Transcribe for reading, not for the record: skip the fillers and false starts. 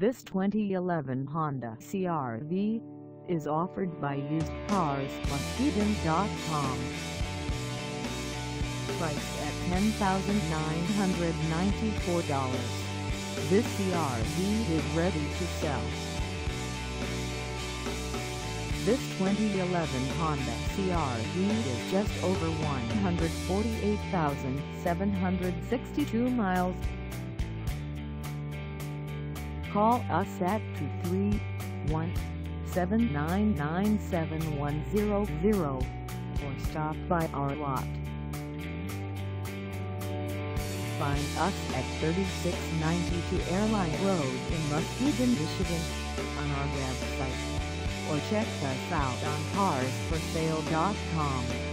This 2011 Honda CR-V is offered by usedcarsmuskegon.com. Priced at $10,994, this CR-V is ready to sell. This 2011 Honda CR-V is just over 148,762 miles. Call us at 231-799-7100 or stop by our lot. Find us at 3692 Airline Road in Muskegon, Michigan, on our website, or check us out on carsforsale.com.